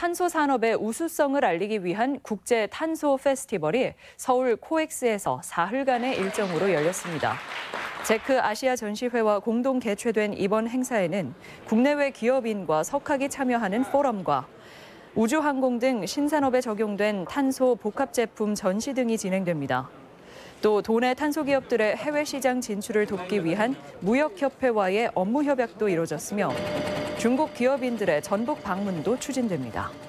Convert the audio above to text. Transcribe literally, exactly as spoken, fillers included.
탄소 산업의 우수성을 알리기 위한 국제 탄소 페스티벌이 서울 코엑스에서 사흘간의 일정으로 열렸습니다. 제크 아시아 전시회와 공동 개최된 이번 행사에는 국내외 기업인과 석학이 참여하는 포럼과 우주항공 등 신산업에 적용된 탄소 복합 제품 전시 등이 진행됩니다. 또 도내 탄소 기업들의 해외 시장 진출을 돕기 위한 무역협회와의 업무 협약도 이뤄졌으며 중국 기업인들의 전북 방문도 추진됩니다.